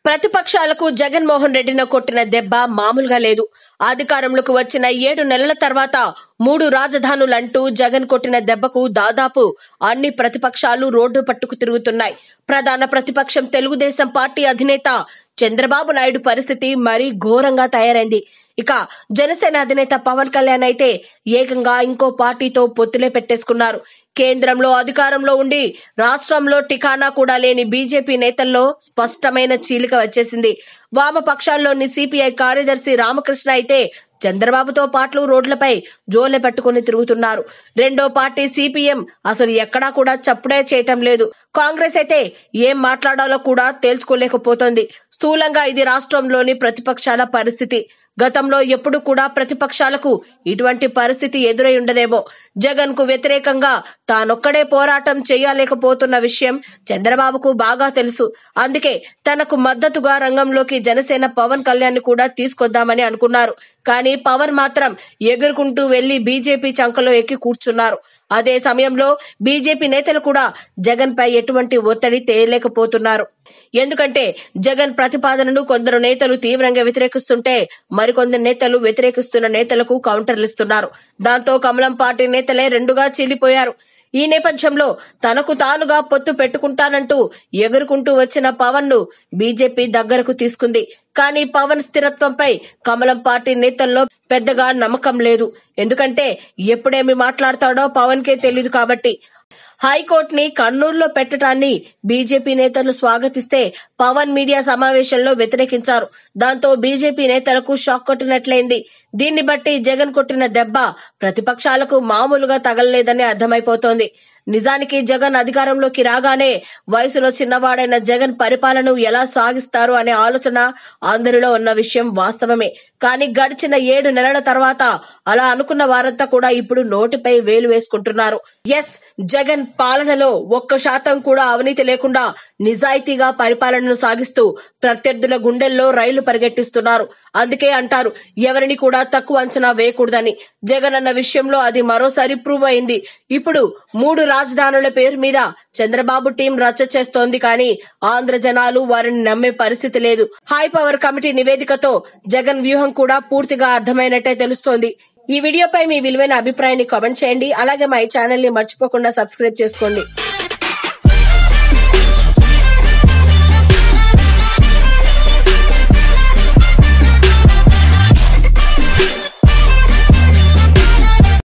ప్రతిపక్షాలకు జగన్మోహన్ రెడ్డిని కొట్టిన దెబ్బ మామూలుగా లేదు. అధికారంలోకి వచ్చిన 7 నెలల తర్వాత 3 రాజధానులంటూ జగన్ కొట్టిన దెబ్బకు దాదాపు అన్ని ప్రతిపక్షాలు రోడ్డు పట్టుకు తిరుగుతున్నాయి. ప్రధాన ప్రతిపక్షం తెలుగుదేశం పార్టీ అధినేత చంద్రబాబు నాయుడు పరిస్థితి మరీ ఘోరంగా తయారైంది. ఇక జనసేన అధినేత పవన్ కళ్యాణ్ అయితే ఏకంగా ఇంకో పార్టీతో పొత్తులే పెట్టేసుకున్నారు. కేంద్రంలో అధికారంలో ఉండి రాష్ట్రంలో టికానా కూడా లేని బీజేపీ నేతల్లో స్పష్టమైన చీలిక వచ్చేసింది. వామపక్షాల్లోని సిపిఐ కార్యదర్శి రామకృష్ణ అయితే చంద్రబాబుతో పాటు రోడ్లపై జోలె పట్టుకుని తిరుగుతున్నారు. రెండో పార్టీ సిపిఎం అసలు ఎక్కడా కూడా చప్పుడే చేయటం లేదు. కాంగ్రెస్ అయితే ఏం మాట్లాడాలో కూడా తేల్చుకోలేకపోతోంది. స్థూలంగా ఇది రాష్ట్రంలోని ప్రతిపక్షాల పరిస్థితి. గతంలో ఎప్పుడు కూడా ప్రతిపక్షాలకు ఇటువంటి పరిస్థితి ఎదురై ఉండదేమో. జగన్ కు వ్యతిరేకంగా తానొక్కడే పోరాటం చేయలేకపోతున్న విషయం చంద్రబాబుకు బాగా తెలుసు. అందుకే తనకు మద్దతుగా రంగంలోకి జనసేన పవన్ కళ్యాణ్ కూడా తీసుకొద్దామని అనుకున్నారు. కానీ పవన్ మాత్రం ఎగురుకుంటూ వెళ్లి బీజేపీ చంకలో ఎక్కి కూర్చున్నారు. అదే సమయంలో బీజేపీ నేతలు కూడా జగన్ పై ఎటువంటి ఒత్తిడి తేయలేకపోతున్నారు. ఎందుకంటే జగన్ ప్రతిపాదనను కొందరు నేతలు తీవ్రంగా వ్యతిరేకిస్తుంటే మరికొందరు నేతలు వ్యతిరేకిస్తున్న నేతలకు కౌంటర్లు ఇస్తున్నారు. దాంతో కమలం పార్టీ నేతలే రెండుగా చీలిపోయారు. ఈ నేపథ్యంలో తనకు తానుగా పొత్తు పెట్టుకుంటానంటూ ఎగురుకుంటూ వచ్చిన పవన్ ను బీజేపీ దగ్గరకు తీసుకుంది. కానీ పవన్ స్థిరత్వంపై కమలం పార్టీ నేతల్లో పెద్దగా నమ్మకం లేదు. ఎందుకంటే ఎప్పుడేమి మాట్లాడతాడో పవన్ కే తెలీదు కాబట్టి. హైకోర్టుని కన్నూరులో పెట్టడాన్ని బీజేపీ నేతలు స్వాగతిస్తే పవన్ మీడియా సమావేశంలో వ్యతిరేకించారు. దాంతో బీజేపీ నేతలకు షాక్ కొట్టినట్లయింది. దీన్ని బట్టి జగన్ కొట్టిన దెబ్బ ప్రతిపక్షాలకు మామూలుగా తగలలేదని అర్థమైపోతోంది. నిజానికి జగన్ అధికారంలోకి రాగానే వయసులో చిన్నవాడైన జగన్ పరిపాలన ఎలా సాగిస్తారు అనే ఆలోచన అందరిలో ఉన్న విషయం వాస్తవమే. కానీ గడిచిన 7 నెలల తర్వాత అలా అనుకున్న వారంతా కూడా ఇప్పుడు నోటిపై వేలు వేసుకుంటున్నారు. ఎస్, జగన్ పాలనలో 1% కూడా అవినీతి లేకుండా నిజాయితీగా పరిపాలనను సాగిస్తూ ప్రత్యర్థుల గుండెల్లో రైలు పరిగెట్టిస్తున్నారు. అందుకే అంటారు ఎవరిని కూడా తక్కువ అంచనా వేయకూడదని. జగన్ అన్న విషయంలో అది మరోసారి ప్రూవ్ అయింది. ఇప్పుడు 3 రాజధానుల పేరు మీద చంద్రబాబు టీం రచ్చ చేస్తోంది. కానీ ఆంధ్ర జనాలు వారిని నమ్మే పరిస్థితి లేదు. హై పవర్ కమిటీ నివేదికతో జగన్ వ్యూహం కూడా పూర్తిగా అర్థమైనట్టే తెలుస్తోంది. ఈ వీడియోపై మీ విలువైన అభిప్రాయాన్ని కామెంట్ చేయండి. అలాగే మా ఛానల్ ని మర్చిపోకుండా సబ్స్క్రైబ్ చేసుకోండి.